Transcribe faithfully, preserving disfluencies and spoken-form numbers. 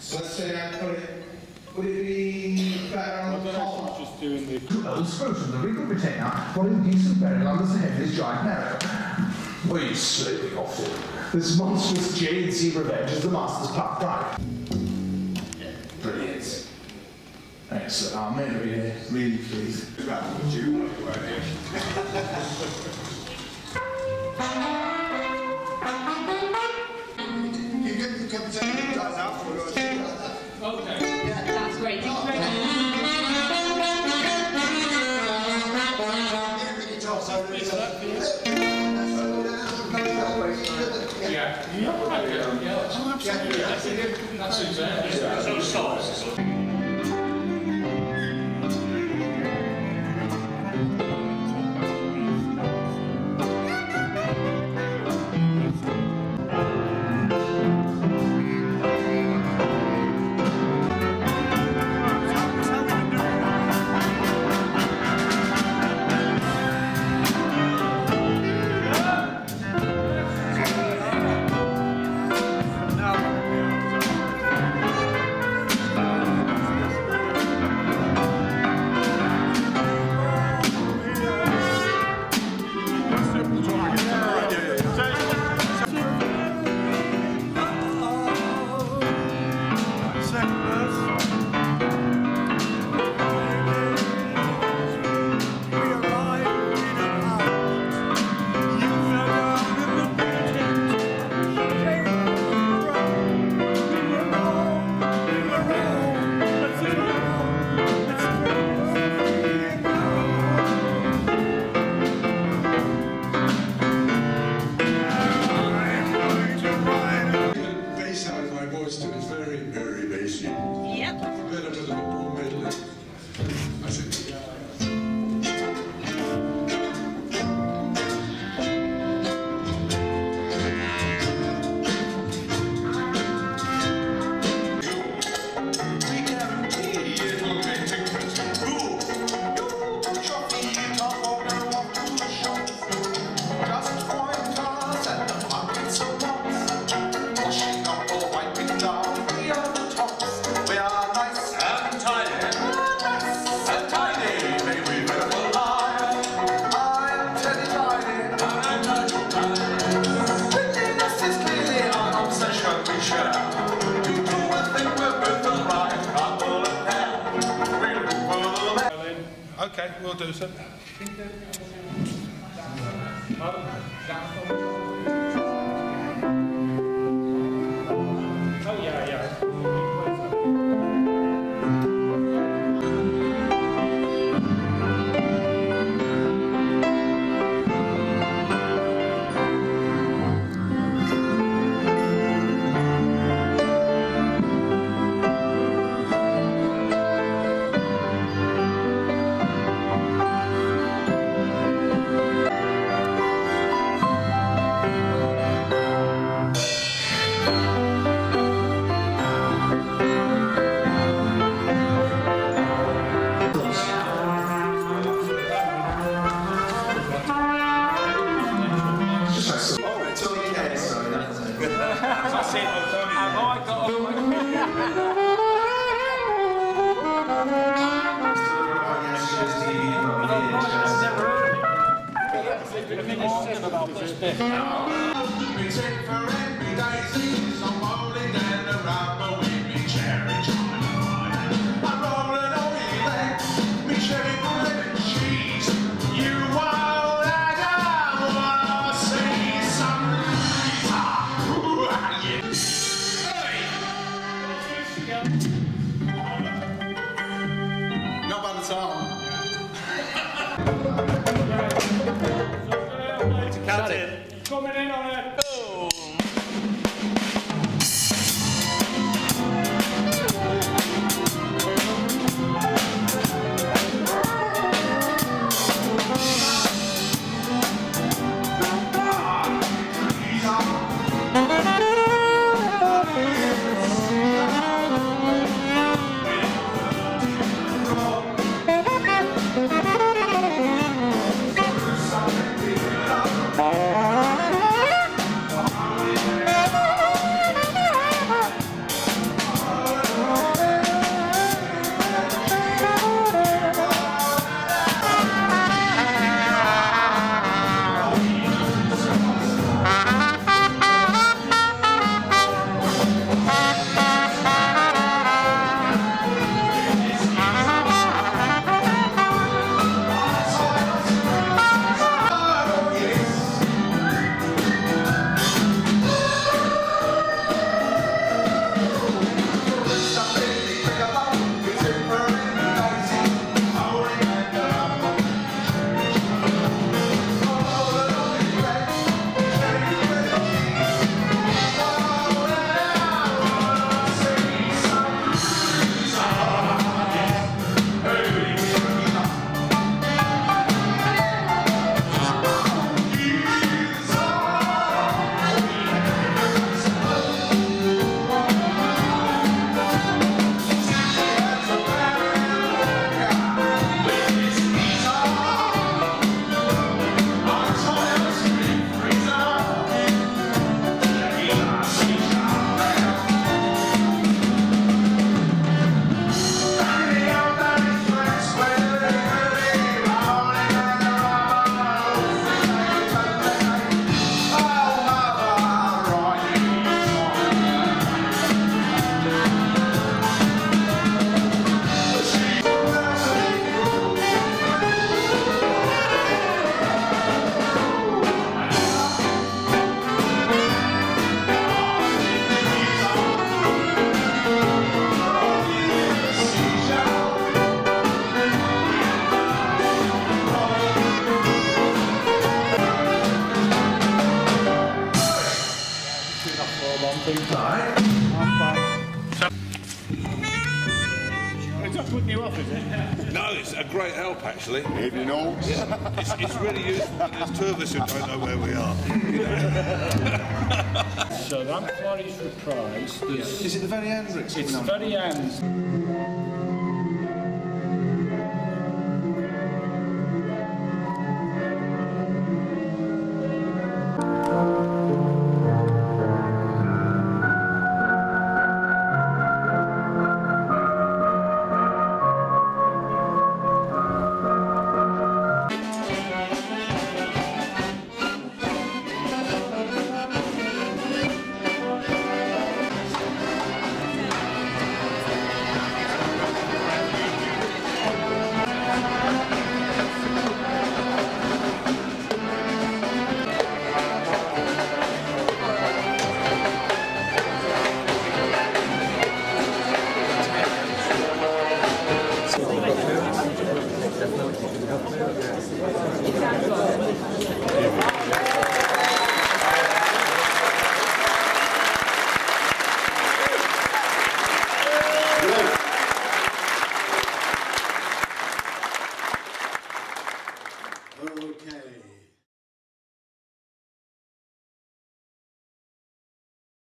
So let's say I put it. Would it be better on the top? Just doing the. Old scrotum, the wrinkle retainer, following decent burial under the head of his giant marrow. What are you sloping off to? This monstrous J and C revenge is the master's puff pride. Brilliant. Excellent. I'm meant to be here. Really pleased. Would you want to work here? You can come to the done afterwards. Okay. Yeah, that's great. Thank you very much. Yeah. Yeah. That's exactly. So stops. Okay, we'll do so. Oh yeah, yeah. Coming in on it. Boom. putting you off, is it? No, it's a great help, actually. If you know. Yeah, it's, it's really useful when there's two of us who don't know where we are. So that Florrie's reprise. There's, Is it the very end, Rick? it's the very end.